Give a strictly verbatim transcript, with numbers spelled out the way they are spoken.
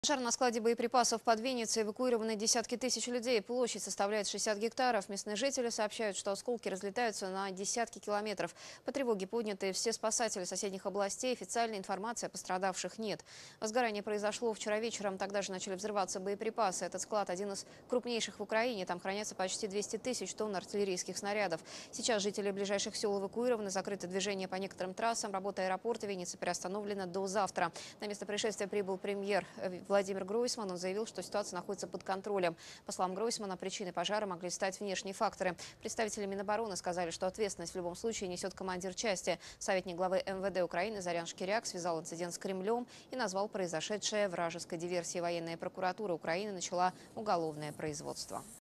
Пожар на складе боеприпасов под Винницей. Эвакуированы десятки тысяч людей. Площадь составляет шестьдесят гектаров. Местные жители сообщают, что осколки разлетаются на десятки километров. По тревоге подняты все спасатели соседних областей. Официальной информации о пострадавших нет. Возгорание произошло вчера вечером. Тогда же начали взрываться боеприпасы. Этот склад один из крупнейших в Украине. Там хранятся почти двести тысяч тонн артиллерийских снарядов. Сейчас жители ближайших сел эвакуированы. Закрыто движение по некоторым трассам. Работа аэропорта Винницы приостановлена до завтра. На место происшествия прибыл премьер Владимир Гройсман. Он заявил, что ситуация находится под контролем. По словам Гройсмана, причиной пожара могли стать внешние факторы. Представители Минобороны сказали, что ответственность в любом случае несет командир части. Советник главы эм вэ дэ Украины Зарян Шкиряк связал инцидент с Кремлем и назвал произошедшее вражеской диверсией. Военная прокуратура Украины начала уголовное производство.